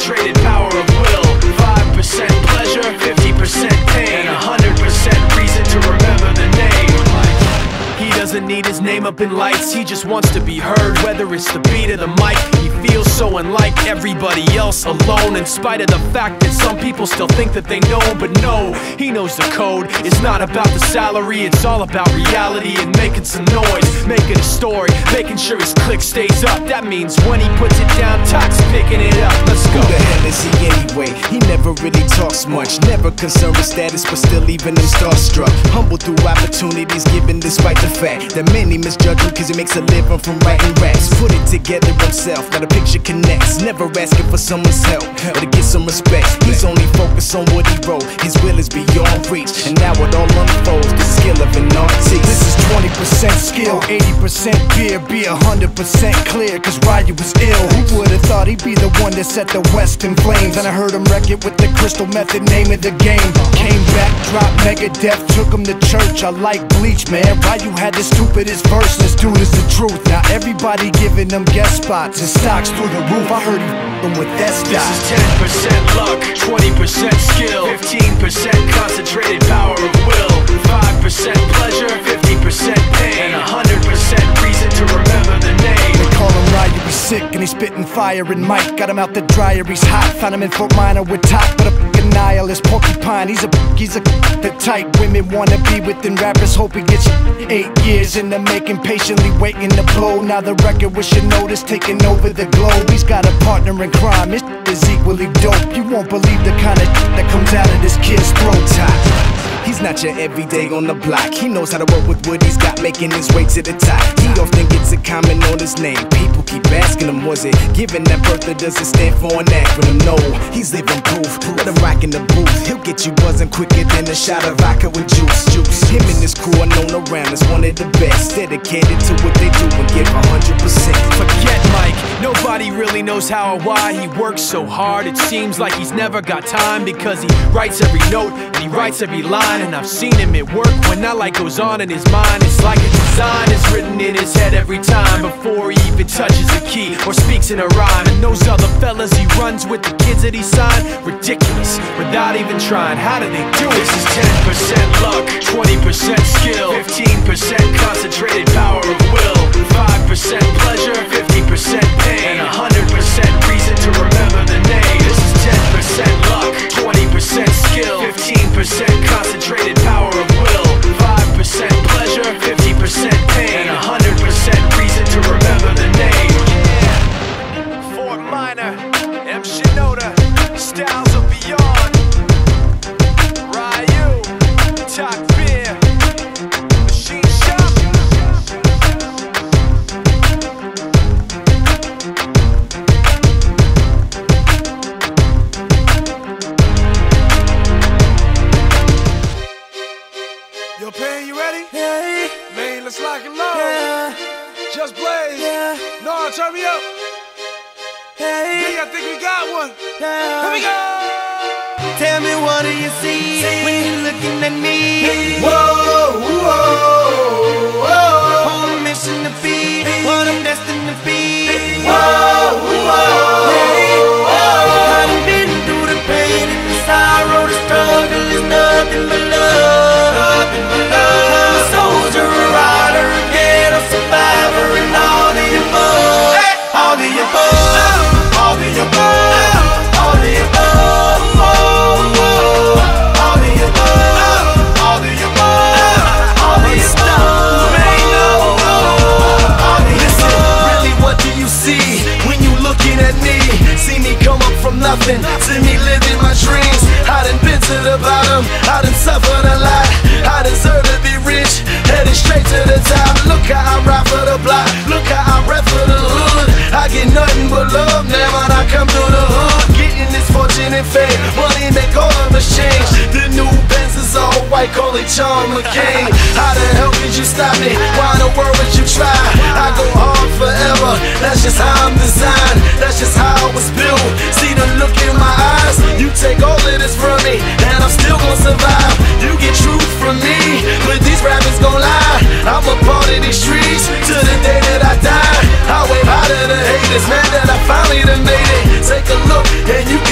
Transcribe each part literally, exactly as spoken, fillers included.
concentrated power of will. Five percent pleasure, fifty percent pain, and a hundred percent reason to remember the name. He doesn't need his name up in lights, he just wants to be heard, whether it's the beat of the mic. He feels so unlike everybody else, alone, in spite of the fact that some people still think that they know. But no, he knows the code. It's not about the salary, it's all about reality and making some noise, making a story, making sure his click stays up. That means when he puts it down, Tox picking it up. Let's go. Who the hell is he anyway? He never really talks much, never concerned with status, but still leaving him starstruck. Humble through opportunities given despite the fact that many misjudge him cause he makes a living from writing raps. Put it together himself, now the picture connects, never asking for someone's help or to get some respect. He's only focused on what he wrote, his will is beyond reach, and now it all unfolds, the skill of an artist. This is twenty percent skill, eighty percent fear, be a hundred percent clear, cause Ryu was ill. Who would've thought he'd be the one that set the West in flames? And I heard him wreck it with the Crystal Method, name of the game. Came back, dropped Megadeth, took him to church. I like Bleach, man. Ryu had the stupidest verse, this dude is the truth. Now everybody giving them guest spots and stocks through the roof. I heard he f***ing with that stock. This is ten percent luck, twenty percent skill, fifteen percent concentrated power of will, five percent pleasure, fifty percent pain, and a hundred percent reason to remember the name. They call him Ryu, he's sick and he's spitting fire. And Mike got him out the dryer, he's hot. Found him in Fort Minor with top, but a f***ing nihilist porcupine. He's a he's a the type women wanna be within rappers. Hope he gets eight years in the making, patiently waiting to blow. Now the record with your notice taking over the globe. He's got a partner in crime, his is equally dope. You won't believe the kind of that comes out of this kid's throat. Top. He's not your everyday on the block. He knows how to work with what he's got, making his way to the top. He often gets a comment on his name. People keep asking him, was it given that birth or does it stand for an acronym? No, he's living proof. Let him rock in the booth. He'll get you buzzing quicker than a shot of vodka with juice. Juice. Him and his crew are known around as one of the best, dedicated to what they do and give a hundred percent. Forget Mike, nobody really knows how or why he works so hard. It seems like he's never got time because he writes every note and he writes every line. And I've seen him at work when that light goes on in his mind. It's like a design is written in his head every time before he even touches a key or speaks in a rhyme. And those other fellas he runs with, the kids that he signed, ridiculous, without even trying. How do they do it? This is ten percent luck, twenty percent skill, fifteen percent concentrated power of will, five percent pleasure, fifty percent pain, and a hundred percent reason to remember the name. This is ten percent luck, twenty percent skill, fifteen percent concentrated power of will, five percent pleasure, fifty percent pain, and a hundred percent reason to remember the name. Yeah. Fort Minor, M. Shinoda, Styles of Beyond, Ryu, Talk Beer, Machine Shop. Yo, Pan, you ready? Yeah, Man, let's lock and load. yeah, Just Blaze. yeah, No, turn me up. yeah, Big, I think we got one. yeah. Here we go. Tell me, what do you see when you're looking at me? Whoa, whoa, whoa. On a mission to be what I'm destined to be. Whoa, whoa, I done been through the pain and the sorrow, the struggle is nothing but love. Nothing but love. I'm a soldier, a rider, a ghetto survivor, and all the above. All the above. All the above. All the above. All the above. All the above. All the above. Listen, really, what do you see when you looking at me? See me come up from nothing, see me living my dreams. I done been to the bottom, I done suffered a lot. I deserve to be rich, headed straight to the top. Look how I ride for the block, look how I rap for the hood. I get nothing but love now when I come through the hood. Getting this fortune and fame, money make all of us change. The new Benz is all white, call it John McCain. How the hell could you stop me? Why in the world would you try? I go hard forever, that's just how I'm designed. That's just how I was built. See the look in my eyes, you take all of this from me, and I'm still gonna survive. You get truth from me, but these rappers gon' lie. I'm a part of these streets to the day that I die. I wave out to the haters, man, that I finally done made it. Take a look, and you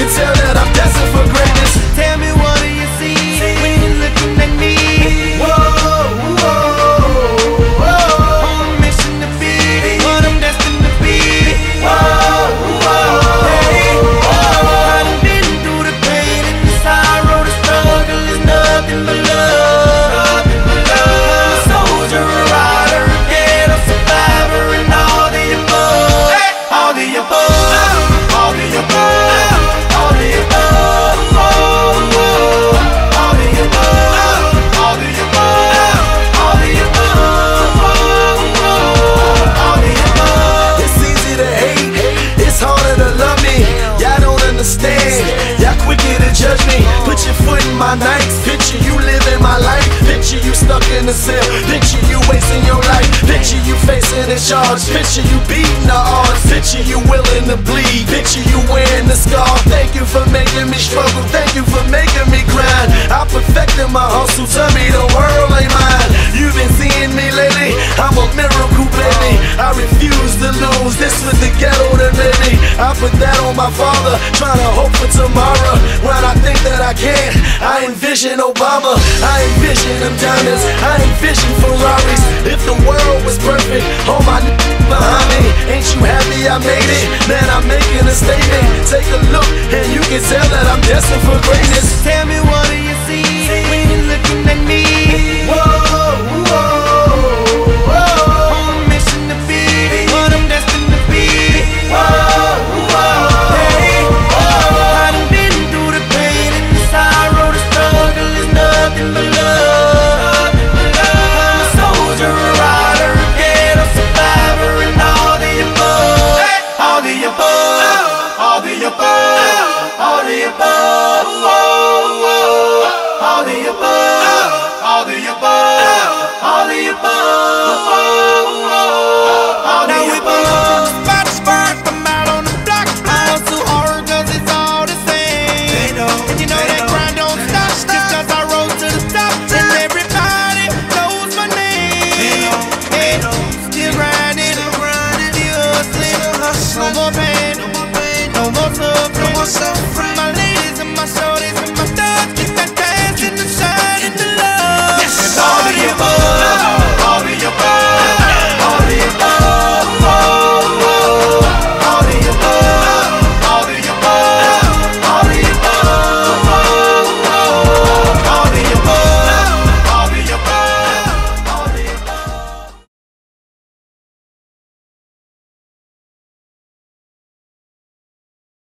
charge. Picture you beating the odds. Picture you willing to bleed. Picture you wearing the scar. Thank you for making me struggle. Thank you for making me grind. I perfected my hustle. Tell me the world ain't mine. You've been seeing me lately. I'm a miracle, baby. I refuse to lose. This was the ghetto that made me. I put that on my father. Trying to hope for tomorrow. When I think that I can't, I envision Obama. I envision them diamonds. I envision Ferraris. If the world was perfect, all my n behind me. Ain't you happy I made it? Man, I'm making a statement. Take a look and you can tell that I'm destined for greatness. Tell me, what do you see when you're looking at me? Whoa, whoa, whoa. On a mission to be what I'm destined to be. Whoa, whoa. Hey, I done been through the pain and the sorrow, the struggle is nothing but love. I'm a soldier, a rider, a ghetto survivor, and all the above, all the above, all the above, all the above, all the above, all the above, all the above. Now we both spot spark from out on the block. I hustle hard 'cause it's all the same. And you know that grind don't stop just 'cause I rose to the top. And everybody knows my name. Hey, still grinding, still hustling. No more pain, no more suffering.